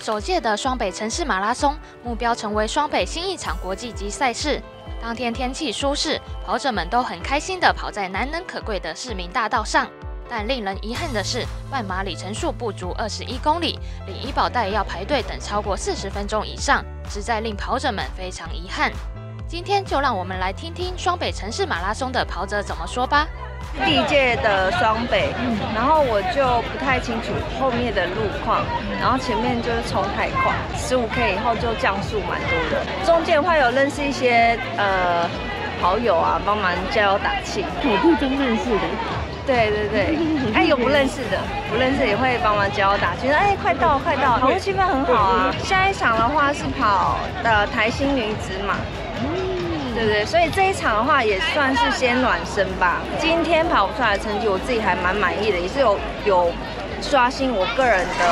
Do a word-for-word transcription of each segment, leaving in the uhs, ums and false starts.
首届的双北城市马拉松目标成为双北新一场国际级赛事。当天天气舒适，跑者们都很开心地跑在难能可贵的市民大道上。但令人遗憾的是，半马里程数不足二十一公里，领医保带要排队等超过四十分钟以上，实在令跑者们非常遗憾。今天就让我们来听听双北城市马拉松的跑者怎么说吧。 第一届的双北，然后我就不太清楚后面的路况，然后前面就是冲太快，十五 K 以后就降速蛮多的。中间的话有认识一些呃好友啊，帮忙加油打气。 跑步中认识的。 对对对，哎，有不认识的，不认识也会帮忙加油打气，哎，快到快到，跑步气氛很好啊。下一场的话是跑的台新女子马。对不对？所以这一场的话也算是先暖身吧。今天跑出来的成绩，我自己还蛮满意的，也是有有刷新我个人的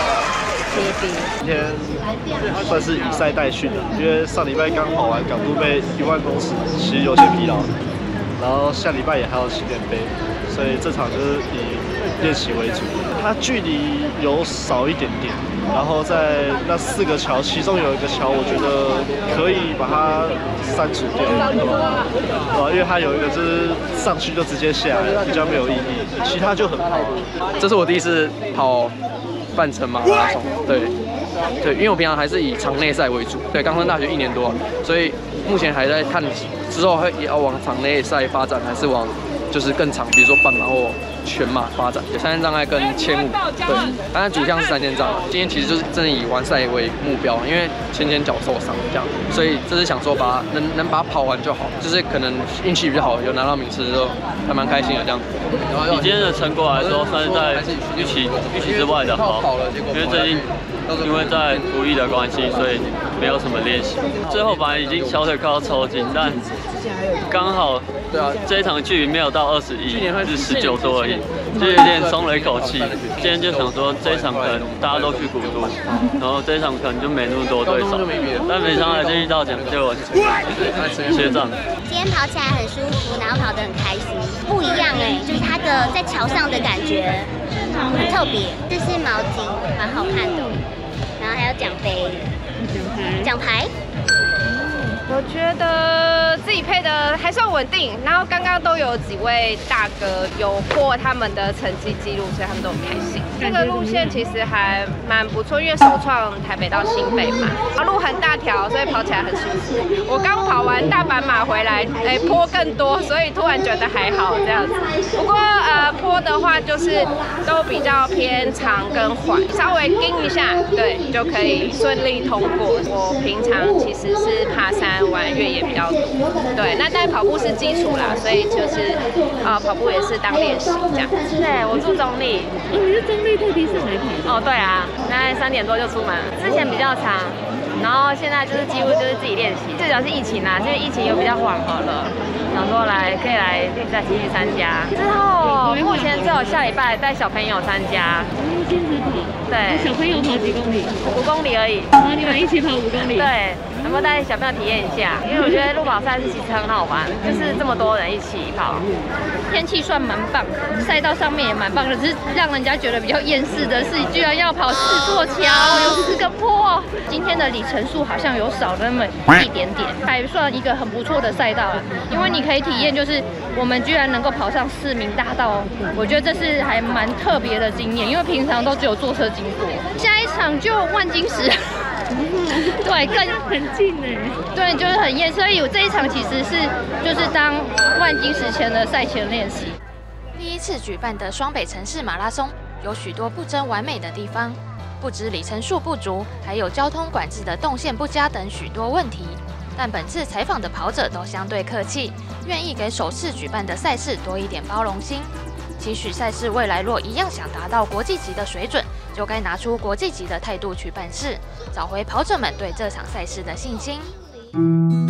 P B。 今天算是以赛代训的，因为上礼拜刚跑完港都杯一万公尺，其实有些疲劳，然后下礼拜也还有起点杯，所以这场就是以练习为主。它距离有少一点点。然后在那四个桥，其中有一个桥，我觉得可以把它删除掉，对吧？对吧？因为它有一个就是上去就直接下来，比较没有意义。其他就很好。 这是我第一次跑半程马拉松，对对，因为我平常还是以场内赛为主。对，刚上大学一年多，所以目前还在看之后会也要往场内赛发展，还是往就是更长，比如说半马或全马发展，有三千障碍跟千五，对，当然主项是三千障碍。今天其实就是真的以完赛为目标，因为前前脚受伤这样，所以这是想说把它能能把它跑完就好，就是可能运气比较好，有拿到名次之后还蛮开心的这样。 以今天的成果来说，算是在预期预期之外的好，因为最近因为在服役的关系，所以没有什么练习。最后本来已经小腿快要抽筋，但刚好对啊，这一场距离没有到二十一，是十九多而已，就有点松了一口气。今天就想说这一场可能大家都去古都，然后这一场可能就没那么多对手，但没想到就遇到蒋就我学长。 今天跑起来很舒服，然后跑得很开心，不一样哎，就是它的在桥上的感觉很特别。这是毛巾，蛮好看的，然后还有奖杯、奖牌。 我觉得自己配的还算稳定，然后刚刚都有几位大哥有破他们的成绩记录，所以他们都很开心。这个路线其实还蛮不错，因为首创台北到新北嘛，路很大条，所以跑起来很舒服。我刚跑完大阪马回来，哎，坡更多，所以突然觉得还好这样子。不过呃，坡的话就是都比较偏长跟缓，稍微盯一下，对，就可以顺利通过。我平常其实是爬山。玩越野比较多，对，那但跑步是基础啦，所以就是呃跑步也是当练习这样。 对，我住中立。 哦，你是中立特地上来跑？ 哦，对啊，大概三点多就出门，之前比较长，然后现在就是几乎就是自己练习。最主要是疫情啦，现在疫情又比较缓和了，想说来可以来再继续参加。之后目前只有下礼拜带小朋友参加。 哦，坚持跑。 对。 小朋友跑几公里？ 五公里而已。 然后你们一起跑五公里？ 对。能不能带小朋友体验一下？因为我觉得路跑赛事其实很好玩，就是这么多人一起跑。 天气算蛮棒的，赛道上面也蛮棒的，只是让人家觉得比较厌世的是，居然要跑四座桥，有四个坡。今天的里程数好像有少那么一点点，还算一个很不错的赛道，因为你可以体验，就是我们居然能够跑上市民大道，我觉得这是还蛮特别的经验，因为平常都只有坐车经过。下一场就万金石。对，更很近哎。 对，就是很厌，所以我这一场其实是就是当万金石前的赛前练习。 第一次举办的双北城市马拉松有许多不臻完美的地方，不止里程数不足，还有交通管制的动线不佳等许多问题。但本次采访的跑者都相对客气，愿意给首次举办的赛事多一点包容心。期许赛事未来若一样想达到国际级的水准，就该拿出国际级的态度去办事，找回跑者们对这场赛事的信心。